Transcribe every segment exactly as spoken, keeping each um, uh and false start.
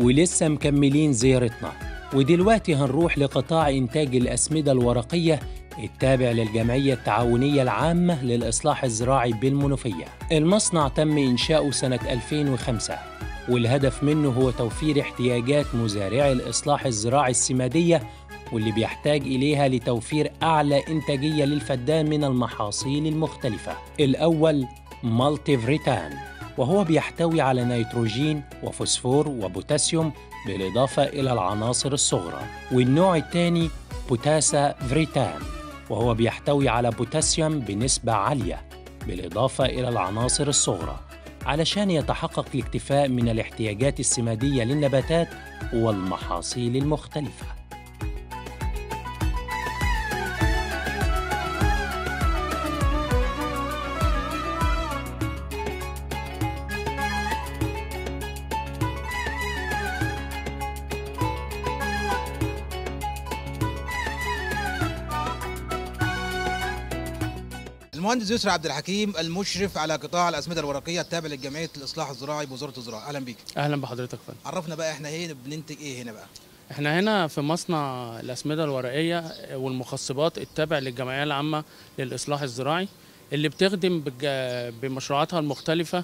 ولسه مكملين زيارتنا، ودلوقتي هنروح لقطاع إنتاج الأسمدة الورقية التابع للجمعية التعاونية العامة للإصلاح الزراعي بالمنوفية. المصنع تم إنشاؤه سنة ألفين وخمسة، والهدف منه هو توفير احتياجات مزارعي الإصلاح الزراعي السمادية واللي بيحتاج إليها لتوفير أعلى إنتاجية للفدان من المحاصيل المختلفة. الأول مالتي فريتان، وهو بيحتوي على نيتروجين وفوسفور وبوتاسيوم بالإضافة إلى العناصر الصغرى. والنوع الثاني بوتاسا فريتان، وهو بيحتوي على بوتاسيوم بنسبة عالية بالإضافة إلى العناصر الصغرى علشان يتحقق الاكتفاء من الاحتياجات السمادية للنباتات والمحاصيل المختلفة. المهندس يسرى عبد الحكيم، المشرف على قطاع الاسمده الورقيه التابع لجمعيه الاصلاح الزراعي بوزاره الزراعه. اهلا بيك. اهلا بحضرتك فندم. عرفنا بقى احنا هنا بننتج ايه هنا بقى؟ احنا هنا في مصنع الاسمده الورقيه والمخصبات التابع للجمعيه العامه للاصلاح الزراعي اللي بتخدم بمشروعاتها المختلفه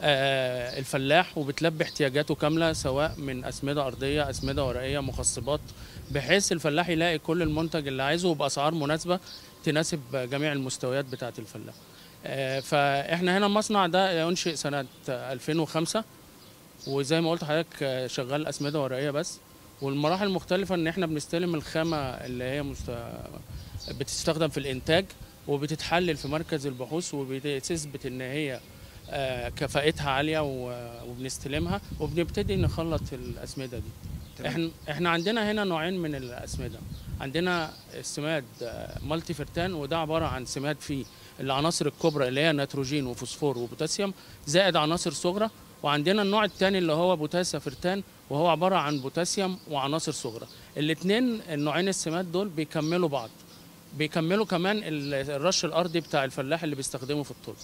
الفلاح وبتلبي احتياجاته كامله، سواء من اسمده ارضيه، اسمده ورقيه، مخصبات، بحيث الفلاح يلاقي كل المنتج اللي عايزه وباسعار مناسبه تناسب جميع المستويات بتاعه الفلاح. فاحنا هنا المصنع ده انشئ سنه ألفين وخمسة، وزي ما قلت لحضرتك شغال اسمده ورقيه بس، والمراحل المختلفه ان احنا بنستلم الخامه اللي هي مست... بتستخدم في الانتاج وبتتحلل في مركز البحوث وبتثبت ان هي كفاءتها عاليه وبنستلمها وبنبتدي نخلط الاسمده دي. تمام. احنا احنا عندنا هنا نوعين من الاسمده. عندنا السماد مالتي فرتان، وده عباره عن سماد فيه العناصر الكبرى اللي هي نيتروجين وفوسفور وبوتاسيوم زائد عناصر صغرى، وعندنا النوع الثاني اللي هو بوتاسا فرتان، وهو عباره عن بوتاسيوم وعناصر صغرى. الاثنين النوعين السماد دول بيكملوا بعض، بيكملوا كمان الرش الارضي بتاع الفلاح اللي بيستخدمه في التربه.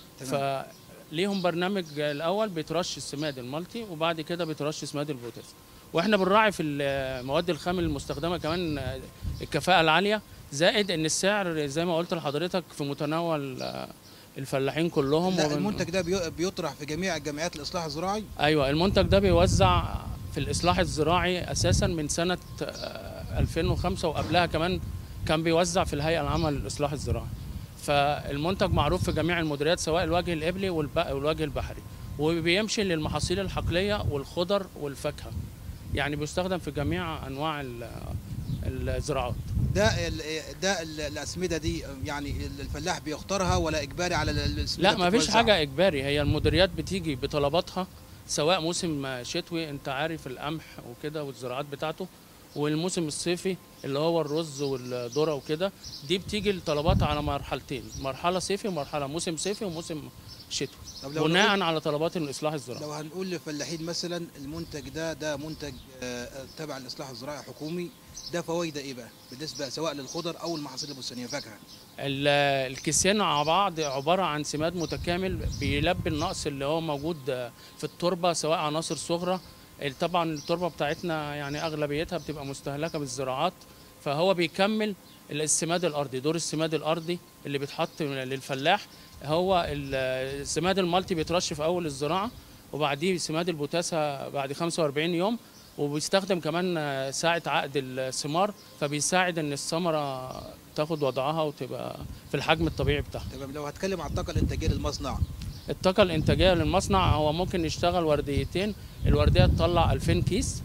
فليهم برنامج الاول بيترش السماد المالتي، وبعد كده بيترش سماد البوتاسيوم. واحنا بنراعي في المواد الخام المستخدمه كمان الكفاءه العاليه، زائد ان السعر زي ما قلت لحضرتك في متناول الفلاحين كلهم. لا، المنتج ده بيطرح في جميع جمعيات الاصلاح الزراعي؟ ايوه، المنتج ده بيوزع في الاصلاح الزراعي اساسا من سنه ألفين وخمسة، وقبلها كمان كان بيوزع في الهيئه العامه للاصلاح الزراعي. فالمنتج معروف في جميع المديريات، سواء الوجه الابلي والوجه البحري، وبيمشي للمحاصيل الحقليه والخضر والفاكهه، يعني بيستخدم في جميع انواع الزراعات. ده ده الاسمده دي يعني الفلاح بيختارها ولا اجباري على الاسمده؟ لا، ما فيش حاجه اجباري، هي المديريات بتيجي بطلباتها، سواء موسم شتوي انت عارف القمح وكده والزراعات بتاعته، والموسم الصيفي اللي هو الرز والذره وكده، دي بتيجي الطلبات على مرحلتين، مرحله صيفي ومرحله موسم صيفي وموسم شتوي، بناء على طلبات الاصلاح الزراعي. لو هنقول للفلاحين مثلا المنتج ده ده منتج تبع الاصلاح الزراعي حكومي، ده فوائده ايه بقى بالنسبه سواء للخضر او المحاصيل البستانيه فاكهه؟ الكيسين مع بعض عباره عن سماد متكامل بيلبي النقص اللي هو موجود في التربه، سواء عناصر صغرى. طبعا التربه بتاعتنا يعني اغلبيتها بتبقى مستهلكه بالزراعات، فهو بيكمل السماد الارضي، دور السماد الارضي اللي بيتحط للفلاح. هو السماد المالتي بيترش في اول الزراعه، وبعديه سماد البوتاسا بعد خمسة وأربعين يوم، وبيستخدم كمان ساعه عقد الثمار، فبيساعد ان الثمره تاخد وضعها وتبقى في الحجم الطبيعي بتاعها. تمام. لو هتكلم عن الطاقه الانتاجيه للمصنع، الطاقه الانتاجيه للمصنع هو ممكن يشتغل ورديتين، الورديه تطلع ألفين كيس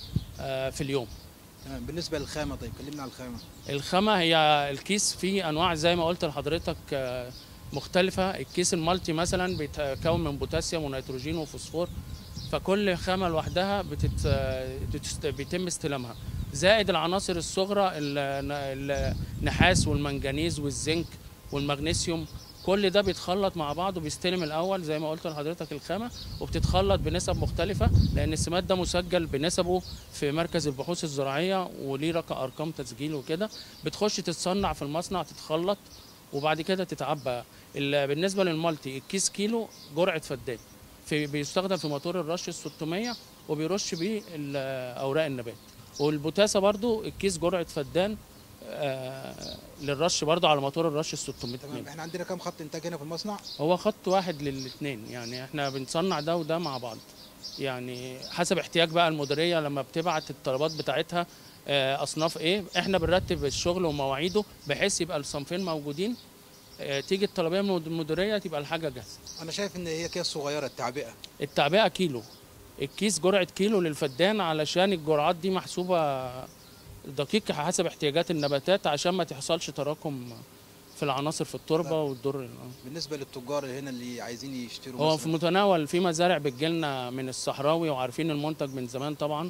في اليوم. تمام. بالنسبه للخامه، طيب كلمنا عن الخامه. الخامه هي الكيس فيه انواع زي ما قلت لحضرتك مختلفه. الكيس المالتي مثلا بيتكون من بوتاسيوم ونيتروجين وفوسفور، فكل خامه لوحدها بتت... بيتم استلامها، زائد العناصر الصغرى النحاس والمنجنيز والزنك والمغنيسيوم، كل ده بيتخلط مع بعض وبيستلم الاول زي ما قلت لحضرتك الخامه، وبتتخلط بنسب مختلفه، لان السماد ده مسجل بنسبه في مركز البحوث الزراعيه وليه رقم ارقام تسجيل وكده. بتخش تتصنع في المصنع، تتخلط، وبعد كده تتعبى. بالنسبه للمالتي الكيس كيلو جرعه فدان، في بيستخدم في موتور الرش ال ستمية وبيرش بيه اوراق النبات. والبوتاسه برضو الكيس جرعه فدان آه للرش برضو على موتور الرش ال ستمية تمام. مللي. احنا عندنا كام خط انتاج هنا في المصنع؟ هو خط واحد للاثنين، يعني احنا بنصنع ده وده مع بعض، يعني حسب احتياج بقى المديريه لما بتبعت الطلبات بتاعتها آه اصناف ايه، احنا بنرتب الشغل ومواعيده بحيث يبقى الصنفين موجودين، آه تيجي الطلبيه من المديريه تبقى الحاجه جاهزه. انا شايف ان هي اكياس صغيره. التعبئه التعبئه كيلو، الكيس جرعه كيلو للفدان، علشان الجرعات دي محسوبه دقيق حسب احتياجات النباتات عشان ما تحصلش تراكم في العناصر في التربه والضر. بالنسبه للتجار هنا اللي عايزين يشتروا، هو في متناول، في مزارع بتجيلنا من الصحراوي وعارفين المنتج من زمان طبعا،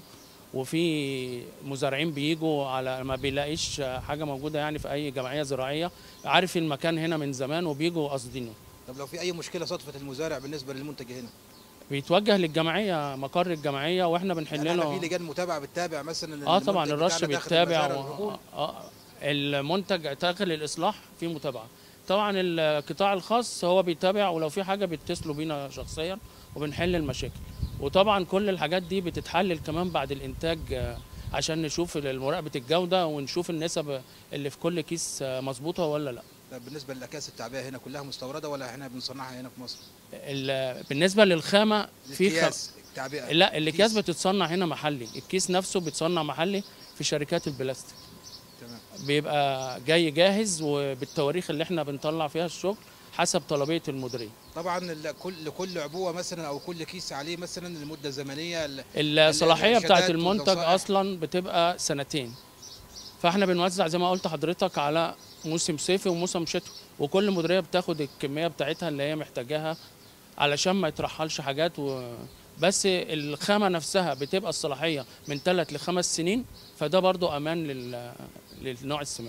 وفي مزارعين بيجوا على ما بيلاقيش حاجه موجوده يعني في اي جمعيه زراعيه، عارف المكان هنا من زمان وبيجوا قاصدينه. طب لو في اي مشكله صدفت المزارع بالنسبه للمنتج هنا، بيتوجه للجمعيه، مقر الجمعيه، واحنا بنحل يعني له. في لجان متابعه بتتابع مثلا؟ اه طبعا الرش بيتابع و... و... آه المنتج داخل الاصلاح في متابعه. طبعا القطاع الخاص هو بيتابع، ولو في حاجه بيتصلوا بينا شخصيا وبنحل المشاكل. وطبعا كل الحاجات دي بتتحلل كمان بعد الانتاج عشان نشوف مراقبه الجوده ونشوف النسب اللي في كل كيس مظبوطه ولا لا. طب بالنسبه للاكياس التعبئه هنا كلها مستورده ولا احنا بنصنعها هنا في مصر؟ بالنسبه للخامه في خ... التعبئه لا، الاكياس بتتصنع هنا محلي، الكيس نفسه بيتصنع محلي في شركات البلاستيك. تمام. بيبقى جاي جاهز وبالتواريخ اللي احنا بنطلع فيها الشغل حسب طلبيه المديريه. طبعا كل لكل عبوه مثلا او كل كيس عليه مثلا المده الزمنيه، الصلاحيه بتاعه المنتج اصلا بتبقى سنتين، فاحنا بنوزع زي ما قلت حضرتك على موسم صيفي وموسم شتوي، وكل مديريه بتاخد الكميه بتاعتها اللي هي محتاجاها علشان ما يترحلش حاجات و... بس الخامه نفسها بتبقى الصلاحيه من ثلاث لخمس سنين، فده برضو امان لل... للنوع السماد.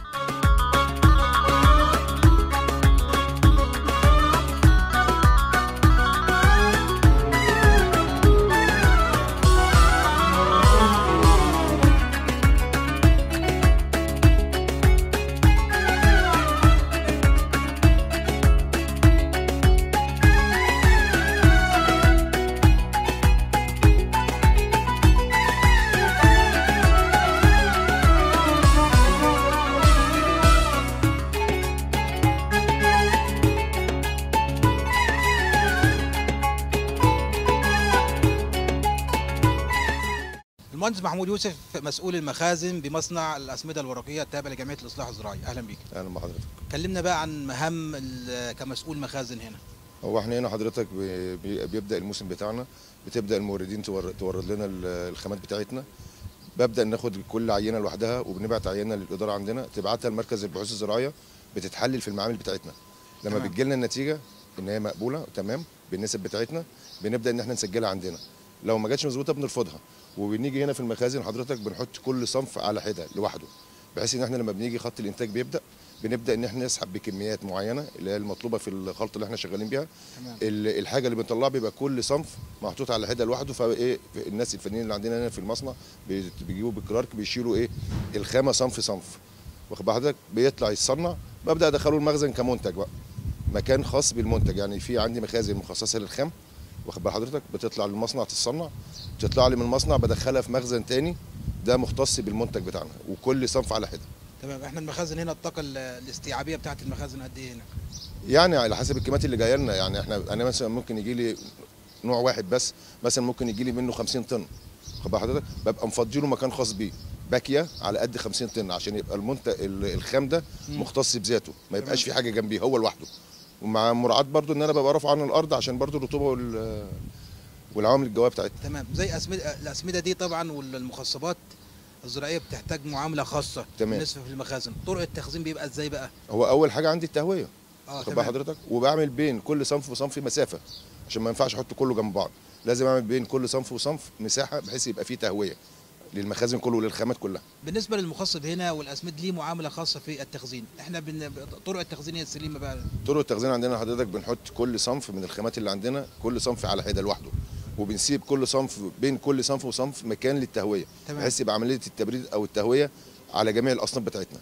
المهندس محمود يوسف، مسؤول المخازن بمصنع الاسمده الورقيه التابع لجمعيه الاصلاح الزراعي، اهلا بيك. اهلا بحضرتك. كلمنا بقى عن مهام كمسؤول مخازن هنا. هو احنا هنا حضرتك بيبدا الموسم بتاعنا، بتبدا الموردين تورد لنا الخامات بتاعتنا، ببدا ناخد كل عينه لوحدها وبنبعت عينه للاداره عندنا تبعتها لمركز البحوث الزراعيه، بتتحلل في المعامل بتاعتنا. لما بتجي لنا النتيجه ان هي مقبوله تمام بالنسب بتاعتنا، بنبدا ان احنا نسجلها عندنا. لو ما جاتش مظبوطه بنرفضها، وبنيجي هنا في المخازن حضرتك بنحط كل صنف على حده لوحده، بحيث ان احنا لما بنيجي خط الانتاج بيبدا بنبدا ان احنا نسحب بكميات معينه اللي هي المطلوبه في الخلطه اللي احنا شغالين بيها. تمام. الحاجه اللي بنطلعها بيبقى كل صنف محطوط على حده لوحده، فايه الناس الفنيين اللي عندنا هنا في المصنع بيجيبوا بالكرارك بيشيلوا ايه الخامه صنف صنف، واخد حضرتك، بيطلع يتصنع، ببدا ادخله المخزن كمنتج بقى، مكان خاص بالمنتج. يعني في عندي مخازن مخصصه للخام، واخد بال حضرتك، بتطلع للمصنع تتصنع، بتطلع لي من المصنع بدخلها في مخزن تاني ده مختص بالمنتج بتاعنا، وكل صنف على حده. تمام. احنا المخازن هنا الطاقه الاستيعابيه بتاعت المخازن قد ايه هنا؟ يعني على حسب الكميات اللي جايه لنا، يعني احنا انا مثلا ممكن يجي لي نوع واحد بس، مثلا ممكن يجي لي منه خمسين طن، واخد بال حضرتك، ببقى مفضي له مكان خاص بيه باكيه على قد خمسين طن عشان يبقى المنتج الخام ده مختص بذاته، ما يبقاش في حاجه جنبيه، هو لوحده. ومع مراعاه برضو ان انا ببقى رافعه عن الارض عشان برضو الرطوبه وال والعوامل الجويه بتاعتنا. تمام. زي أسمدة الاسمده دي طبعا والمخصبات الزراعيه بتحتاج معامله خاصه. تمام. بالنسبه في المخازن طرق التخزين بيبقى ازاي بقى؟ هو اول حاجه عندي التهويه، اه واخد بال حضرتك، وبعمل بين كل صنف وصنف مسافه عشان ما ينفعش احط كله جنب بعض، لازم اعمل بين كل صنف وصنف مساحه بحيث يبقى فيه تهويه للمخازن كله وللخامات كلها. بالنسبه للمخصب هنا والاسمد ليه معامله خاصه في التخزين، احنا بن... طرق التخزين هي السليمه بقى. طرق التخزين عندنا حضرتك بنحط كل صنف من الخامات اللي عندنا كل صنف على حده لوحده، وبنسيب كل صنف بين كل صنف وصنف مكان للتهويه، بحيث يبقى عمليه التبريد او التهويه على جميع الاصناف بتاعتنا.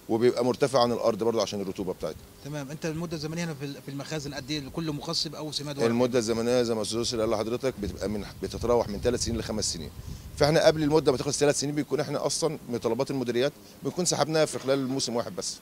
وبيبقى مرتفع عن الارض برضه عشان الرطوبه بتاعتها. تمام. انت المده الزمنيه هنا في في المخازن قد ايه لكل مخصب او سماد ورقي؟ المده الزمنيه زي ما استاذ ياسر قال لحضرتك بتبقى من بتتراوح من ثلاث سنين لخمس سنين. فاحنا قبل المده ما تخلص ثلاث سنين بيكون احنا اصلا من طلبات المديريات بنكون سحبناها في خلال موسم واحد بس.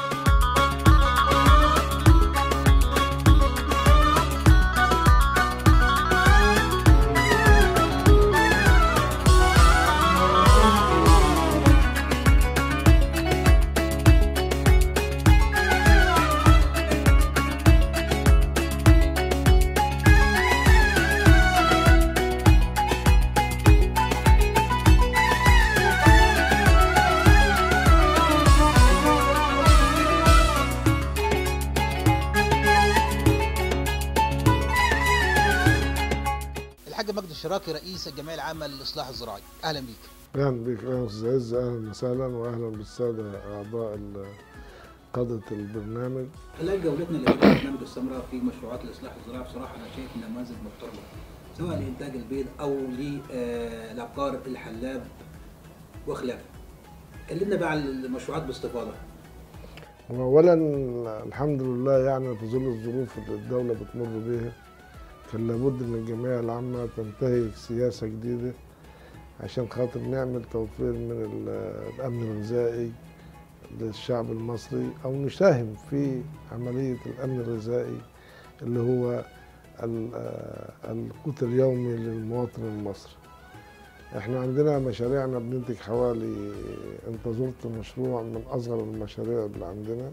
الحاج مجدي الشراكي رئيس الجمعيه العامه للاصلاح الزراعي، اهلا بيك. اهلا بك اهلا استاذ عز، اهلا وسهلا واهلا بالساده اعضاء قاده البرنامج. خلال جولتنا اللي في برنامج السمراء في مشروعات الاصلاح الزراعي بصراحه انا شايف نماذج محترمه سواء لانتاج البيض او للابقار الحلاب وخلافه. كلمنا بقى عن المشروعات باستفاضه. اولا الحمد لله يعني في ظل الظروف اللي الدوله بتمر بيها كان لابد ان الجمعيه العامه تنتهج سياسه جديده عشان خاطر نعمل توفير من الامن الغذائي للشعب المصري او نساهم في عمليه الامن الغذائي اللي هو القوت اليومي للمواطن المصري. احنا عندنا مشاريعنا بننتج حوالي، انت زرت مشروع من اصغر المشاريع اللي عندنا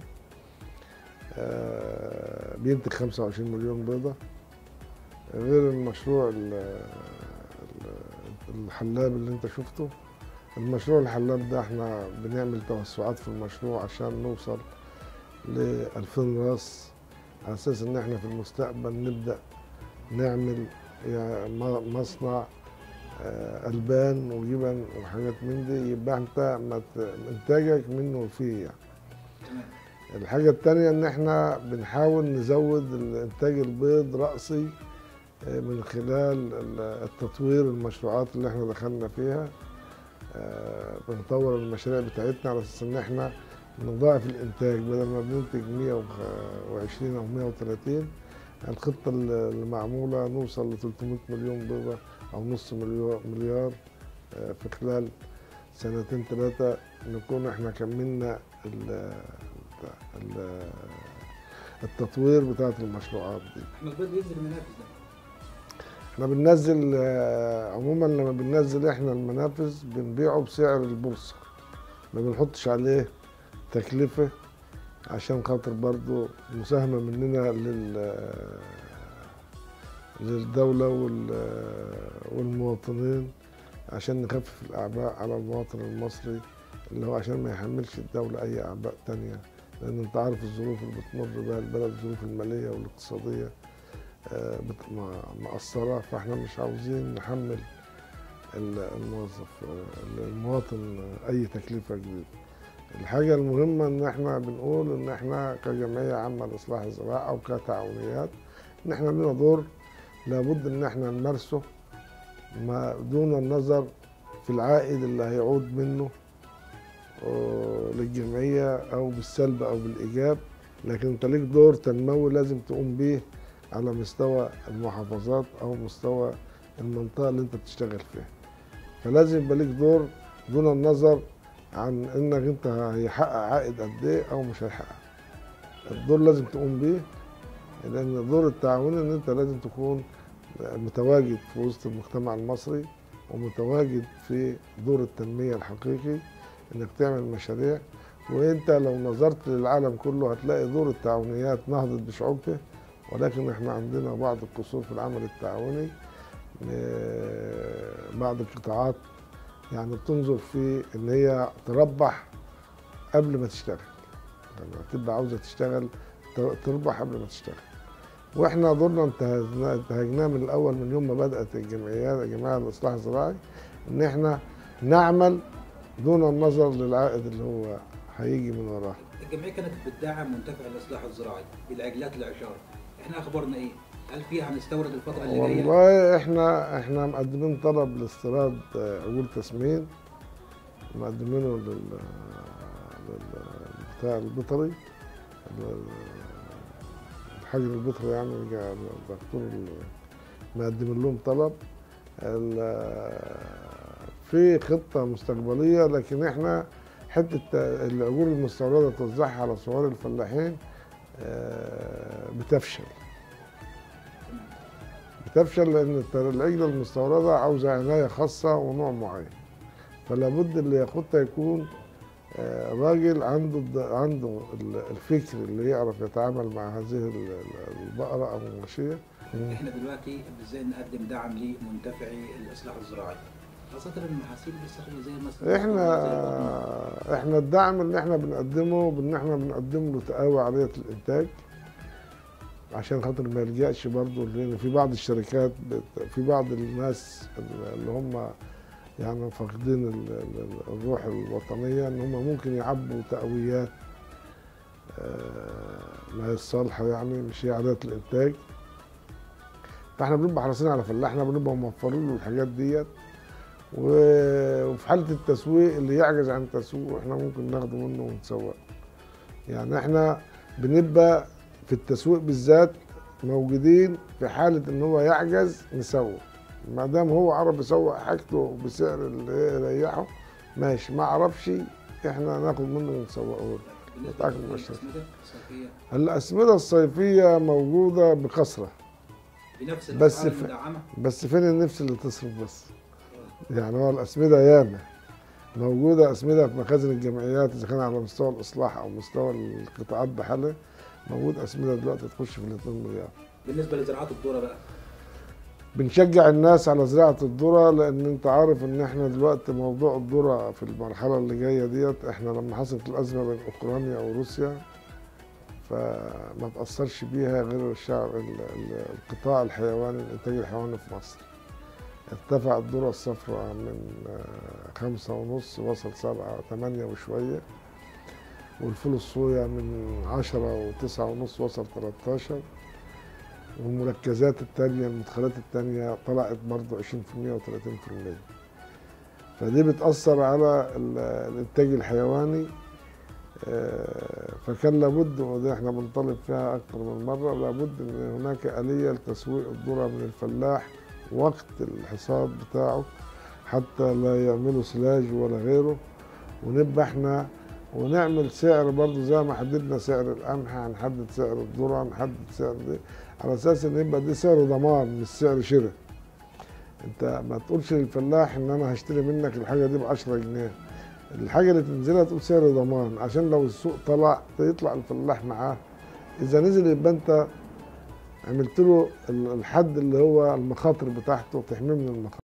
بينتج خمسة وعشرين مليون بيضه، غير المشروع الحلاب اللي انت شفته. المشروع الحلاب ده احنا بنعمل توسعات في المشروع عشان نوصل ل ألفين راس، على اساس ان احنا في المستقبل نبدا نعمل يعني مصنع البان وجبن وحاجات من دي، يبقى انت انتاجك منه فيه يعني. الحاجه الثانيه ان احنا بنحاول نزود انتاج البيض راسي من خلال التطوير المشروعات اللي احنا دخلنا فيها. بنطور المشاريع بتاعتنا على اساس ان احنا نضاعف الانتاج، بدل ما بننتج مية وعشرين او مية وتلاتين، الخطه اللي معموله نوصل ل ثلاثمية مليون بيضه او نص مليار في خلال سنتين ثلاثه، نكون احنا كملنا التطوير بتاعت المشروعات دي. احنا البيض بينزل المنافذ ده؟ احنا بننزل عموما، لما بننزل احنا المنافذ بنبيعه بسعر البورصه، ما بنحطش عليه تكلفه عشان خاطر برضو مساهمه مننا لل للدوله والمواطنين عشان نخفف الاعباء على المواطن المصري، اللي هو عشان ما يحملش الدوله اي اعباء تانيه، لان انت عارف الظروف اللي بتمر بها البلد، الظروف الماليه والاقتصاديه مقصرة، فاحنا مش عاوزين نحمل الموظف المواطن اي تكلفة جديدة. الحاجة المهمة ان احنا بنقول ان احنا كجمعية عامة لاصلاح الزراعة او كتعاونيات ان احنا لنا دور لابد ان احنا نمارسه ما دون النظر في العائد اللي هيعود منه للجمعية او بالسلب او بالايجاب، لكن انت ليك دور تنموي لازم تقوم بيه على مستوى المحافظات او مستوى المنطقه اللي انت بتشتغل فيها. فلازم يبقى ليك دور دون النظر عن انك انت هيحقق عائد قد ايه او مش هيحقق. الدور لازم تقوم بيه، لان الدور التعاوني ان انت لازم تكون متواجد في وسط المجتمع المصري ومتواجد في دور التنميه الحقيقي، انك تعمل مشاريع. وانت لو نظرت للعالم كله هتلاقي دور التعاونيات نهضت بشعوبته، ولكن احنا عندنا بعض القصور في العمل التعاوني، بعض القطاعات يعني بتنظر في ان هي تربح قبل ما تشتغل، يعني تبقى عاوزه تشتغل تربح قبل ما تشتغل. واحنا دورنا انتهجناه من الاول، من يوم ما بدات الجمعيات الجمعيه للاصلاح الزراعي، ان احنا نعمل دون النظر للعائد اللي هو هيجي من وراها. الجمعيه كانت بتدعم منتفع الاصلاح الزراعي بالعجلات العشار، احنا اخبارنا ايه؟ هل فيها هنستورد الفتره اللي جايه؟ والله احنا احنا مقدمين طلب لاستيراد عجول تسمين، مقدمينه بتاع البيطري، الحجر البيطري يعني، الدكتور مقدم لهم طلب. في خطة مستقبلية، لكن احنا حتة الأجور المستوردة توزعها على صغار الفلاحين بتفشل. بتفشل لأن العجلة المستوردة عاوزة عناية خاصة ونوع معين، فلا بد اللي ياخدها يكون راجل عنده عنده الفكر اللي يعرف يتعامل مع هذه البقرة أو الماشية. احنا دلوقتي ازاي نقدم دعم لمنتفعي الإصلاح الزراعي؟ خاصة المحاصيل الصحية زي مثلا احنا احنا الدعم اللي احنا بنقدمه بان احنا بنقدم له تقاوى عالية الانتاج، عشان خاطر ما يلجأش برضه، لان في بعض الشركات في بعض الناس اللي هم يعني فاقدين الروح الوطنية، ان هم ممكن يعبوا تقويات ما هي صالحة، يعني مش هي عالية الانتاج. فاحنا بنبقى حريصين على فلاحنا، بنبقى موفرين له الحاجات ديت، وفي حالة التسويق اللي يعجز عن التسويق احنا ممكن ناخده منه ونسوقه. يعني احنا بنبقى في التسويق بالذات موجودين في حالة ان هو يعجز نسوق، ما دام هو عرف يسوق حاجته بسعر اللي يريحه ماشي، ما عرفش احنا ناخد منه ونسوقه له. بالنسبة للأسمدة الصيفية، الأسمدة الصيفية موجودة بكثرة، بنفس بس الأسعار في المدعمة. بس فين النفس اللي تصرف بس؟ يعني هو الأسمدة ياما موجودة، أسمدة في مخازن الجمعيات إذا كان على مستوى الإصلاح أو مستوى القطاعات بحالها، موجود أسمدة دلوقتي تخش في الاثنين مليار. بالنسبة لزراعة الذرة بقى، بنشجع الناس على زراعة الذرة، لأن أنت عارف إن إحنا دلوقتي موضوع الذرة في المرحلة اللي جاية ديت، إحنا لما حصلت الأزمة بين أوكرانيا وروسيا فما تأثرش بيها غير الشعب القطاع الحيواني، الإنتاج الحيواني في مصر. ارتفع الذرة الصفراء من خمسة ونص وصل سبعة تمانية وشوية، والفول الصويا من عشرة وتسعة ونص وصل تلاتاشر، والمركزات التانية المدخلات التانية طلعت برضه عشرين في المية وتلاتين في المية. فدي بتأثر على الإنتاج الحيواني، فكان لابد، وده احنا بنطالب فيها أكثر من مرة، لابد إن هناك آلية لتسويق الذرة من الفلاح وقت الحصاد بتاعه، حتى لا يعملوا سلاج ولا غيره، ونبقى احنا ونعمل سعر برضه زي ما حددنا سعر القمح، هنحدد سعر الذرة، هنحدد سعر دي على اساس ان يبقى دي سعر ضمان مش سعر شراء. انت ما تقولش للفلاح ان انا هشتري منك الحاجه دي ب عشرة جنيه، الحاجه اللي تنزلها تقول سعر ضمان، عشان لو السوق طلع يطلع الفلاح معاه، اذا نزل يبقى انت عملت له الحد اللي هو المخاطر بتاعته، تحميه من المخاطر.